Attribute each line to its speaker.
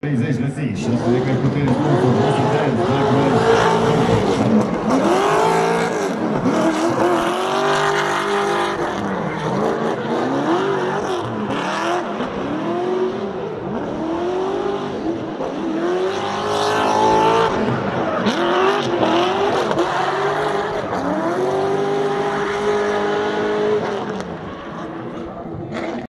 Speaker 1: 30 de zi, 6 de căputeri, 1, 2, 3, 4, 5, 6, 7, 8,